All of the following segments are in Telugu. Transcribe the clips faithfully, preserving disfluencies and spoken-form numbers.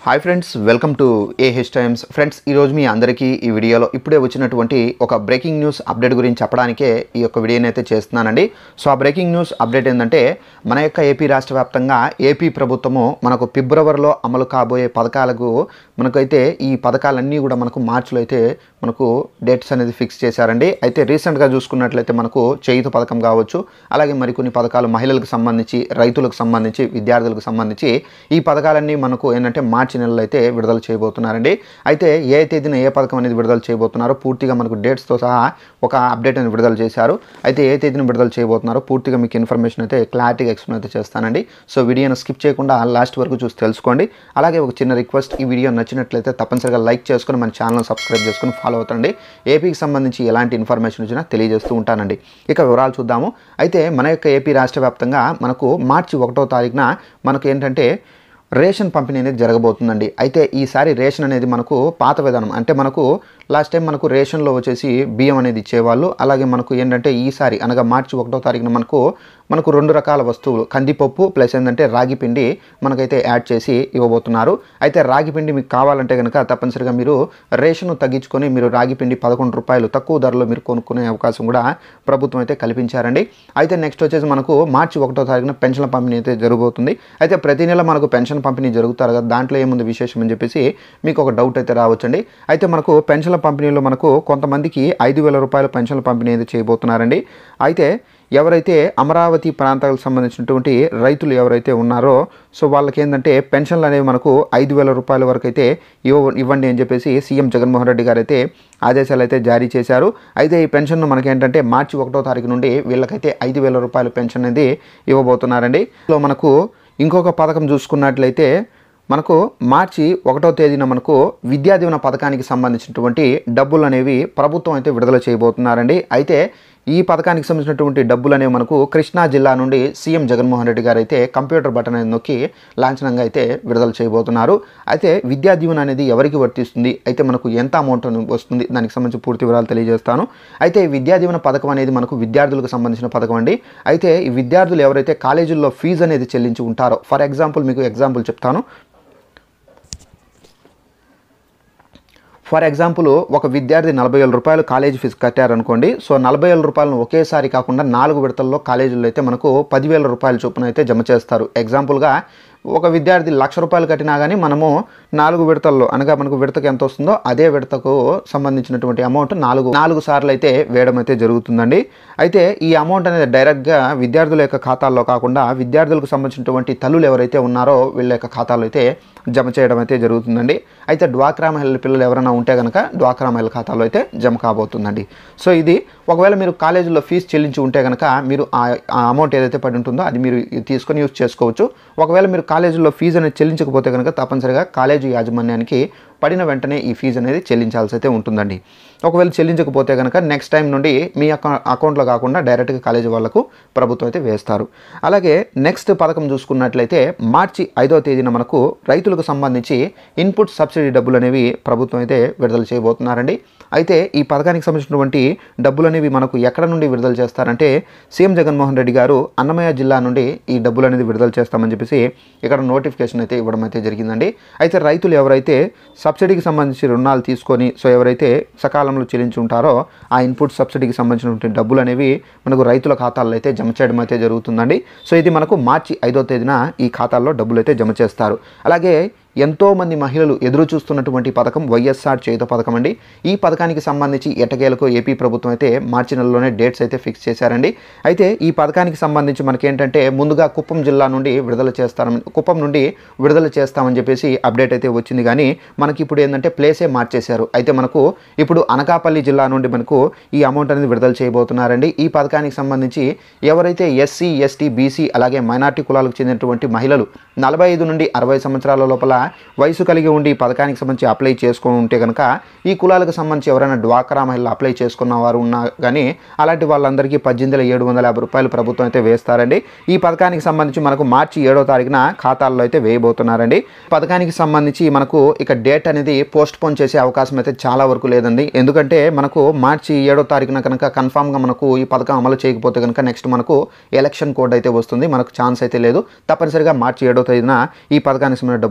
Hi friends, welcome to AH Times. Friends, ఈరోజు మీ అందరికీ ఈ వీడియోలో ఇప్పుడే వచ్చినటువంటి ఒక బ్రేకింగ్ న్యూస్ అప్డేట్ గురించి చెప్పడానికే ఈ యొక్క వీడియోని అయితే చేస్తున్నానండి. సో ఆ బ్రేకింగ్ న్యూస్ అప్డేట్ ఏంటంటే, మన యొక్క ఏపీ రాష్ట్ర వ్యాప్తంగా ఏపీ ప్రభుత్వము మనకు ఫిబ్రవరిలో అమలు కాబోయే పథకాలకు మనకైతే ఈ పథకాలన్నీ కూడా మనకు మార్చిలో అయితే మనకు డేట్స్ అనేది ఫిక్స్ చేశారండి. అయితే రీసెంట్గా చూసుకున్నట్లయితే మనకు చేయుత పథకం కావచ్చు, అలాగే మరికొన్ని పథకాలు మహిళలకు సంబంధించి, రైతులకు సంబంధించి, విద్యార్థులకు సంబంధించి ఈ పథకాలన్నీ మనకు ఏంటంటే మార్చి నెలలో అయితే విడుదల చేయబోతున్నారండి. అయితే ఏ తేదీన ఏ పథకం అనేది విడుదల చేయబోతున్నారో పూర్తిగా మనకు డేట్స్తో సహా ఒక అప్డేట్ అనేది విడుదల చేశారు. అయితే ఏ తేదీన విడుదల చేయబోతున్నారో పూర్తిగా మీకు ఇన్ఫర్మేషన్ అయితే క్లారిటీగా ఎక్స్ప్లెయిన్ అయితే చేస్తానండి. సో వీడియోను స్కిప్ చేయకుండా లాస్ట్ వరకు చూసి తెలుసుకోండి. అలాగే ఒక చిన్న రిక్వెస్ట్, ఈ వీడియో నచ్చినట్లయితే తప్పనిసరిగా లైక్ చేసుకొని మన ఛానల్ సబ్స్క్రైబ్ చేసుకొని ఫాలో అవుతండి. ఏపీకి సంబంధించి ఎలాంటి ఇన్ఫర్మేషన్ వచ్చినా తెలియజేస్తూ ఉంటానండి. ఇక వివరాలు చూద్దాము. అయితే మన యొక్క ఏపీ రాష్ట్ర వ్యాప్తంగా మనకు మార్చి ఒకటో తారీఖున మనకు ఏంటంటే రేషన్ పంపిణీ అనేది జరగబోతుందండి. అయితే ఈసారి రేషన్ అనేది మనకు పాత విధానం, అంటే మనకు లాస్ట్ టైం మనకు రేషన్లో వచ్చేసి బియ్యం అనేది ఇచ్చేవాళ్ళు. అలాగే మనకు ఏంటంటే ఈసారి అనగా మార్చి ఒకటో తారీఖున మనకు మనకు రెండు రకాల వస్తువులు, కందిపప్పు ప్లస్ ఏంటంటే రాగి పిండి మనకైతే యాడ్ చేసి ఇవ్వబోతున్నారు. అయితే రాగి పిండి మీకు కావాలంటే కనుక తప్పనిసరిగా మీరు రేషన్ తగ్గించుకొని మీరు రాగి పిండి పదకొండు రూపాయలు తక్కువ ధరలో మీరు కొనుక్కునే అవకాశం కూడా ప్రభుత్వం అయితే కల్పించారండి. అయితే నెక్స్ట్ వచ్చేసి మనకు మార్చి ఒకటో తారీఖున పెన్షన్ల పంపిణీ అయితే జరగబోతుంది. అయితే ప్రతి నెల మనకు పెన్షన్ పంపిణీ జరుగుతారు కదా, దాంట్లో ఏముంది విశేషం అని చెప్పేసి మీకు ఒక డౌట్ అయితే రావచ్చండి. అయితే మనకు పెన్షన్ల పంపిణీలో మనకు కొంతమందికి ఐదు వేల రూపాయల పెన్షన్ల పంపిణీ అయితే చేయబోతున్నారండి. అయితే ఎవరైతే అమరావతి ప్రాంతాలకు సంబంధించినటువంటి రైతులు ఎవరైతే ఉన్నారో సో వాళ్ళకి ఏంటంటే పెన్షన్లు అనేవి మనకు ఐదు వేల రూపాయల వరకు అయితే ఇవ్వ ఇవ్వండి అని చెప్పేసి సీఎం జగన్మోహన్ రెడ్డి గారు అయితే ఆదేశాలు అయితే జారీ చేశారు. అయితే ఈ పెన్షన్ను మనకేంటంటే మార్చి ఒకటో తారీఖు నుండి వీళ్ళకైతే ఐదు వేల రూపాయల పెన్షన్ అనేది ఇవ్వబోతున్నారండి. సో మనకు ఇంకొక పథకం చూసుకున్నట్లయితే మనకు మార్చి ఒకటో తేదీన మనకు విద్యా దీవెన పథకానికి సంబంధించినటువంటి డబ్బులు అనేవి ప్రభుత్వం అయితే విడుదల చేయబోతున్నారండి. అయితే ఈ పథకానికి సంబంధించినటువంటి డబ్బులు అనేవి మనకు కృష్ణా జిల్లా నుండి సీఎం జగన్మోహన్ రెడ్డి గారు అయితే కంప్యూటర్ బటన్ అనేది నొక్కి లాంఛనంగా అయితే విడుదల చేయబోతున్నారు. అయితే విద్యా దీవెన అనేది ఎవరికి వర్తిస్తుంది, అయితే మనకు ఎంత అమౌంట్ వస్తుంది, దానికి సంబంధించి పూర్తి వివరాలు తెలియజేస్తాను. అయితే ఈ విద్యా దీవెన పథకం అనేది మనకు విద్యార్థులకు సంబంధించిన పథకం అండి. అయితే ఈ విద్యార్థులు ఎవరైతే కాలేజీల్లో ఫీజు అనేది చెల్లించి ఉంటారో, ఫర్ ఎగ్జాంపుల్ మీకు ఎగ్జాంపుల్ చెప్తాను. ఫర్ ఎగ్జాంపుల్ ఒక విద్యార్థి నలభై వేల రూపాయలు కాలేజీ ఫీజు కట్టారనుకోండి. సో నలభై వేల రూపాయలను ఒకేసారి కాకుండా నాలుగు విడతల్లో కాలేజీల్లో అయితే మనకు పదివేల రూపాయల చొప్పున అయితే జమ చేస్తారు. ఎగ్జాంపుల్గా ఒక విద్యార్థి లక్ష రూపాయలు కట్టినా కానీ మనము నాలుగు విడతల్లో అనగా మనకు విడతకు ఎంత వస్తుందో అదే విడతకు సంబంధించినటువంటి అమౌంట్ నాలుగు నాలుగు సార్లు అయితే వేయడం అయితే జరుగుతుందండి. అయితే ఈ అమౌంట్ అనేది డైరెక్ట్గా విద్యార్థుల యొక్క ఖాతాల్లో కాకుండా విద్యార్థులకు సంబంధించినటువంటి తల్లులు ఎవరైతే ఉన్నారో వీళ్ళ యొక్క ఖాతాలో అయితే జమ చేయడం అయితే జరుగుతుందండి. అయితే డ్వాక్రా మహిళల పిల్లలు ఎవరైనా ఉంటే కనుక డ్వాక్రా మహిళల ఖాతాలో అయితే జమ కాబోతుందండి. సో ఇది ఒకవేళ మీరు కాలేజీలో ఫీజు చెల్లించి ఉంటే కనుక మీరు ఆ అమౌంట్ ఏదైతే పడి ఉంటుందో అది మీరు తీసుకొని యూజ్ చేసుకోవచ్చు. ఒకవేళ మీరు కాలేజీలో ఫీజు అనేది చెల్లించకపోతే కనుక తప్పనిసరిగా కాలేజీ యాజమాన్యానికి పడిన వెంటనే ఈ ఫీజు అనేది చెల్లించాల్సి అయితే ఉంటుందండి. ఒకవేళ చెల్లించకపోతే కనుక నెక్స్ట్ టైం నుండి మీ అకౌంట్లో కాకుండా డైరెక్ట్గా కాలేజీ వాళ్ళకు ప్రభుత్వం అయితే వేస్తారు. అలాగే నెక్స్ట్ పథకం చూసుకున్నట్లయితే మార్చి ఐదవ తేదీన మనకు రైతులకు సంబంధించి ఇన్పుట్ సబ్సిడీ డబ్బులు అనేవి ప్రభుత్వం అయితే విడుదల చేయబోతున్నారండి. అయితే ఈ పథకానికి సంబంధించినటువంటి డబ్బులు అనేవి మనకు ఎక్కడ నుండి విడుదల చేస్తారంటే సీఎం జగన్మోహన్ రెడ్డి గారు అన్నమయ్య జిల్లా నుండి ఈ డబ్బులు అనేది విడుదల చేస్తామని చెప్పేసి ఇక్కడ నోటిఫికేషన్ అయితే ఇవ్వడం అయితే జరిగిందండి. అయితే రైతులు ఎవరైతే సబ్సిడీకి సంబంధించి రుణాలు తీసుకొని సో ఎవరైతే సకాలంలో చెల్లించి ఉంటారో ఆ ఇన్పుట్ సబ్సిడీకి సంబంధించినటువంటి డబ్బులు అనేవి మనకు రైతుల ఖాతాల్లో అయితే జమ చేయడం అయితే జరుగుతుందండి. సో ఇది మనకు మార్చి ఐదో తేదీన ఈ ఖాతాల్లో డబ్బులు అయితే జమ చేస్తారు. అలాగే ఎంతోమంది మహిళలు ఎదురు చూస్తున్నటువంటి పథకం వైఎస్ఆర్ చేయుత పథకం అండి. ఈ పథకానికి సంబంధించి ఎట్టకేలకు ఏపీ ప్రభుత్వం అయితే మార్చి నెలలోనే డేట్స్ అయితే ఫిక్స్ చేశారండి. అయితే ఈ పథకానికి సంబంధించి మనకేంటంటే ముందుగా కుప్పం జిల్లా నుండి విడుదల చేస్తామని కుప్పం నుండి విడుదల చేస్తామని చెప్పేసి అప్డేట్ అయితే వచ్చింది. కానీ మనకి ఇప్పుడు ఏంటంటే ప్లేసే మార్చేశారు. అయితే మనకు ఇప్పుడు అనకాపల్లి జిల్లా నుండి మనకు ఈ అమౌంట్ అనేది విడుదల చేయబోతున్నారండి. ఈ పథకానికి సంబంధించి ఎవరైతే ఎస్సీ ఎస్టీ బీసీ అలాగే మైనార్టీ కులాలకు చెందినటువంటి మహిళలు నలభై ఐదు నుండి అరవై సంవత్సరాల లోపల వయసు కలిగి ఉండి ఈ పథకానికి సంబంధించి అప్లై చేసుకొని ఉంటే కనుక ఈ కులాలకు సంబంధించి ఎవరైనా డ్వాక్రా మహిళలు అప్లై చేసుకున్న వారు ఉన్నా కానీ అలాంటి వాళ్ళందరికీ పద్దెనిమిది వేల ఏడు వందల యాభై రూపాయలు ప్రభుత్వం అయితే వేస్తారండి. ఈ పథకానికి సంబంధించి మనకు మార్చి ఏడో తారీఖున ఖాతాల్లో అయితే వేయబోతున్నారండి. పథకానికి సంబంధించి మనకు ఇక డేట్ అనేది పోస్ట్ పోన్ చేసే అవకాశం అయితే చాలా వరకు లేదండి. ఎందుకంటే మనకు మార్చి ఏడో తారీఖున కనుక కన్ఫామ్గా మనకు ఈ పథకం అమలు చేయకపోతే కనుక నెక్స్ట్ మనకు ఎలక్షన్ కోడ్ అయితే వస్తుంది. మనకు ఛాన్స్ అయితే లేదు. తప్పనిసరిగా మార్చి ఏడో తేదీన ఈ పథకానికి సంబంధించిన డబ్బులు అయితే విడుదల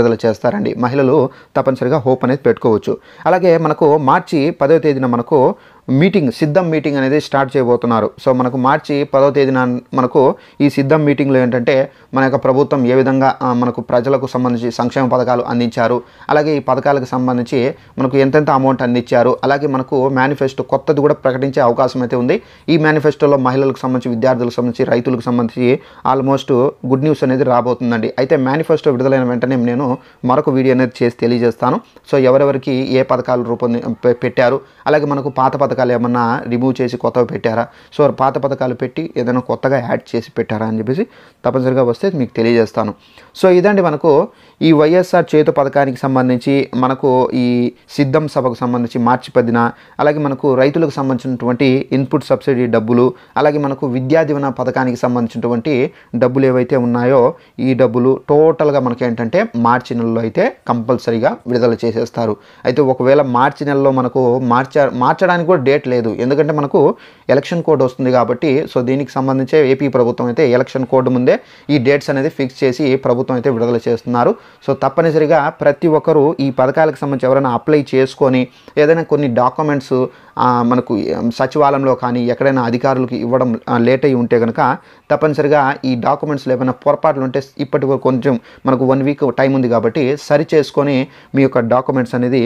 విడుదల చేస్తారండి. మహిళలు తప్పనిసరిగా హోప్ అనేది పెట్టుకోవచ్చు. అలాగే మనకు మార్చి పదవ తేదీన మనకు మీటింగ్ సిద్ధం మీటింగ్ అనేది స్టార్ట్ చేయబోతున్నారు. సో మనకు మార్చి పదవ తేదీన మనకు ఈ సిద్ధం మీటింగ్లో ఏంటంటే మన యొక్క ప్రభుత్వం ఏ విధంగా మనకు ప్రజలకు సంబంధించి సంక్షేమ పథకాలు అందించారు, అలాగే ఈ పథకాలకు సంబంధించి మనకు ఎంతెంత అమౌంట్ అందించారు, అలాగే మనకు మేనిఫెస్టో కొత్తది కూడా ప్రకటించే అవకాశం అయితే ఉంది. ఈ మేనిఫెస్టోలో మహిళలకు సంబంధించి, విద్యార్థులకు సంబంధించి, రైతులకు సంబంధించి ఆల్మోస్ట్ గుడ్ న్యూస్ అనేది రాబోతుందండి. అయితే మేనిఫెస్టో విడుదలైన వెంటనే నేను మరొక వీడియో అనేది చేసి తెలియజేస్తాను. సో ఎవరెవరికి ఏ పథకాలు రూపొంది పెట్టారు, అలాగే మనకు పాత పథకాలు ఏమన్నా రిమూవ్ చేసి కొత్తవి పెట్టారా, సో పాత పథకాలు పెట్టి ఏదైనా కొత్తగా యాడ్ చేసి పెట్టారా అని చెప్పేసి తప్పనిసరిగా వస్తే మీకు తెలియజేస్తాను. సో ఇదండి మనకు ఈ వైఎస్ఆర్ చేతు పథకానికి సంబంధించి మనకు ఈ సిద్ధం సభకు సంబంధించి మార్చి పదిన, అలాగే మనకు రైతులకు సంబంధించినటువంటి ఇన్పుట్ సబ్సిడీ డబ్బులు, అలాగే మనకు విద్యా దీవెన పథకానికి సంబంధించినటువంటి డబ్బులు ఏవైతే ఉన్నాయో ఈ డబ్బులు టోటల్గా మనకి ఏంటంటే మార్చి నెలలో అయితే కంపల్సరీగా విడుదల చేసేస్తారు. అయితే ఒకవేళ మార్చి నెలలో మనకు మార్చ మార్చడానికి కూడా డేట్ లేదు, ఎందుకంటే మనకు ఎలక్షన్ కోడ్ వస్తుంది కాబట్టి. సో దీనికి సంబంధించి ఏపీ ప్రభుత్వం అయితే ఎలక్షన్ కోడ్ ముందే ఈ డేట్స్ అనేది ఫిక్స్ చేసి ప్రభుత్వం అయితే విడుదల చేస్తున్నారు. సో తప్పనిసరిగా ప్రతి ఒక్కరూ ఈ పథకాలకు సంబంధించి ఎవరైనా అప్లై చేసుకొని ఏదైనా కొన్ని డాక్యుమెంట్స్ మనకు సచివాలయంలో కానీ ఎక్కడైనా అధికారులకు ఇవ్వడం లేట్ అయ్యి ఉంటే కనుక తప్పనిసరిగా ఈ డాక్యుమెంట్స్లో ఏమైనా పొరపాట్లు ఉంటే ఇప్పటి వరకు కొంచెం మనకు వన్ వీక్ టైం ఉంది కాబట్టి సరి చేసుకొని మీ యొక్క డాక్యుమెంట్స్ అనేది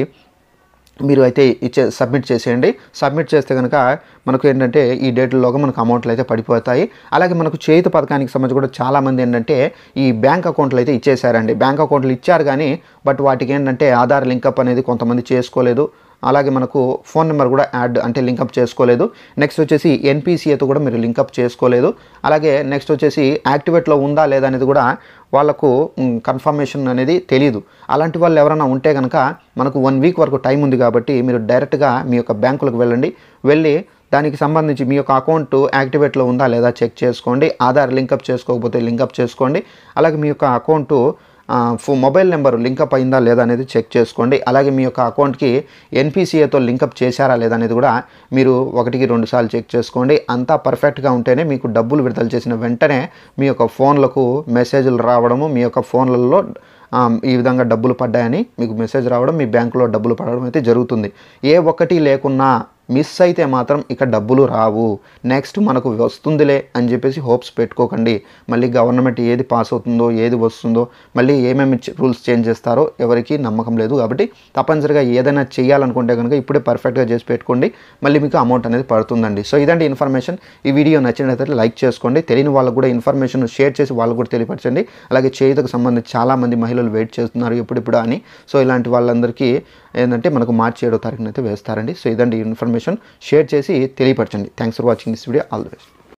మీరు అయితే ఇచ్చే సబ్మిట్ చేసేయండి. సబ్మిట్ చేస్తే కనుక మనకు ఏంటంటే ఈ డేట్లలోగా మనకు అమౌంట్లు అయితే పడిపోతాయి. అలాగే మనకు చేతి పథకానికి సంబంధించి కూడా చాలామంది ఏంటంటే ఈ బ్యాంక్ అకౌంట్లు అయితే ఇచ్చేసారండి. బ్యాంక్ అకౌంట్లు ఇచ్చారు కానీ బట్ వాటికి ఏంటంటే ఆధార్ లింకప్ అనేది కొంతమంది చేసుకోలేదు, అలాగే మనకు ఫోన్ నెంబర్ కూడా యాడ్ అంటే లింకప్ చేసుకోలేదు. నెక్స్ట్ వచ్చేసి ఎన్పిసిఏతో కూడా మీరు లింకప్ చేసుకోలేదు. అలాగే నెక్స్ట్ వచ్చేసి యాక్టివేట్లో ఉందా లేదా అనేది కూడా వాళ్ళకు కన్ఫర్మేషన్ అనేది తెలియదు. అలాంటి వాళ్ళు ఎవరైనా ఉంటే కనుక మనకు వన్ వీక్ వరకు టైం ఉంది కాబట్టి మీరు డైరెక్ట్గా మీ యొక్క బ్యాంకులకు వెళ్ళండి. వెళ్ళి దానికి సంబంధించి మీ యొక్క అకౌంట్ యాక్టివేట్లో ఉందా లేదా చెక్ చేసుకోండి. ఆధార్ లింకప్ చేసుకోకపోతే లింకప్ చేసుకోండి. అలాగే మీ యొక్క అకౌంటు మొబైల్ నెంబర్ లింకప్ అయిందా లేదా అనేది చెక్ చేసుకోండి. అలాగే మీ యొక్క అకౌంట్కి ఎన్పిసిఏతో లింకప్ చేశారా లేదా అనేది కూడా మీరు ఒకటికి రెండు సార్లు చెక్ చేసుకోండి. అంతా పర్ఫెక్ట్గా ఉంటేనే మీకు డబ్బులు విడుదల చేసిన వెంటనే మీ యొక్క ఫోన్లకు మెసేజ్లు రావడము, మీ యొక్క ఫోన్లలో ఈ విధంగా డబ్బులు పడ్డాయని మీకు మెసేజ్ రావడం, మీ బ్యాంకులో డబ్బులు పడడం అయితే జరుగుతుంది. ఏ ఒక్కటి లేకున్నా మిస్ అయితే మాత్రం ఇక డబ్బులు రావు. నెక్స్ట్ మనకు వస్తుందిలే అని చెప్పేసి హోప్స్ పెట్టుకోకండి. మళ్ళీ గవర్నమెంట్ ఏది పాస్ అవుతుందో ఏది వస్తుందో మళ్ళీ ఏమేమి రూల్స్ చేంజ్ చేస్తారో ఎవరికి నమ్మకం లేదు. కాబట్టి తప్పనిసరిగా ఏదైనా చేయాలనుకుంటే కనుక ఇప్పుడే పర్ఫెక్ట్గా చేసి పెట్టుకోండి, మళ్ళీ మీకు అమౌంట్ అనేది పడుతుందండి. సో ఇదండి ఇన్ఫర్మేషన్. ఈ వీడియో నచ్చినట్లయితే లైక్ చేసుకోండి. తెలియని వాళ్ళకు కూడా ఇన్ఫర్మేషన్ షేర్ చేసి వాళ్ళకు కూడా తెలియపరచండి. అలాగే చేయుతకు సంబంధించి చాలామంది మహిళలు వెయిట్ చేస్తున్నారు ఎప్పుడిప్పుడు అని. సో ఇలాంటి వాళ్ళందరికీ ఏంటంటే మనకు మార్చి ఏడో తారీఖున అయితే వేస్తారండి. సో ఇదండి ఇన్ఫర్మేషన్. షేర్ చేసి తెలియపరచండి. Thanks for watching this video. All the best.